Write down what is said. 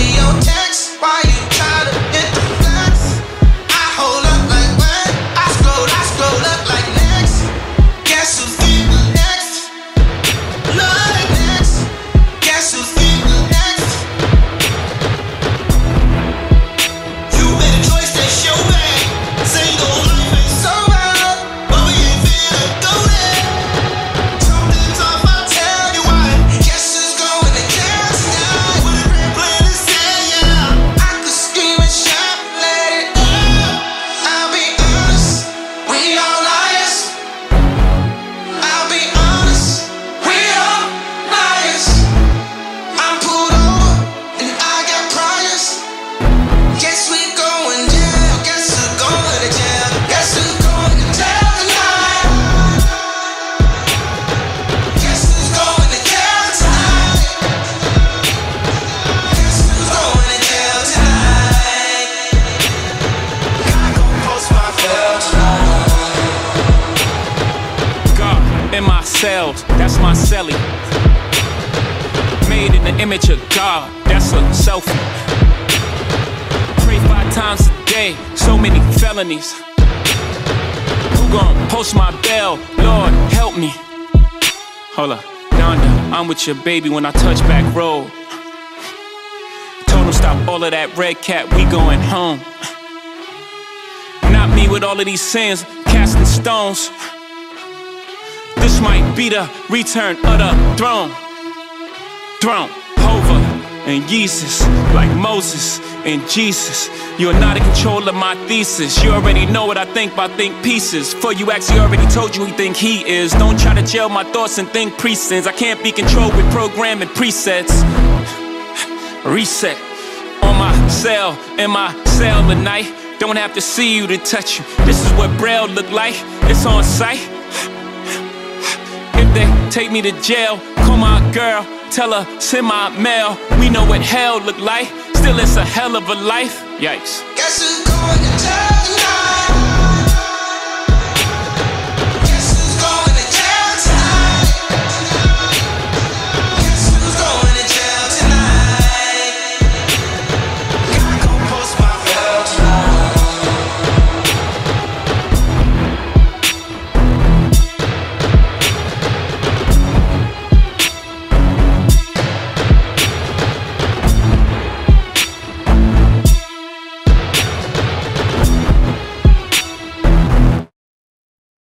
your text. Why you try to hit the flex? I hold up like what? I scroll up like next. Guess who's getting next? Like next. Guess who's getting next? You made a choice, that's your bag. Single life ain't so bad, but we ain't finna go there. Something's off, I'll tell you why. Guess who's going to jail tonight? With a grand plan to say yeah. I could scream and shout, let it out. I'll be honest, we all liars. I'll be honest, we all liars. I'm pulled over and I got priors. Guess we going jail. Guess who's going to jail? Guess who's going to jail tonight? Guess who's going to jail tonight? Guess who's going to jail tonight? Gotta go post my bail tonight. God in my cells, that's my celly. Made in the image of God, that's a selfie. Pray 5 times a day, so many felonies. Who gon' post my bail? Lord, help me. Hold up, Donda, I'm with your baby when I touch back road. Told him stop all of that red cat, we going home. Not me with all of these sins, casting stones. This might be the return of the throne. Hover and Jesus, like Moses and Jesus. You're not in control of my thesis. You already know what I think by think pieces. For you actually already told you who think he is. Don't try to jail my thoughts and think presents. I can't be controlled with programming presets. Reset on my cell, in my cell at night. Don't have to see you to touch you. This is what Braille look like, it's on sight. If they take me to jail, call my girl, tell her send my mail. We know what hell look like, still it's a hell of a life. Yikes. Guess who's going to jail?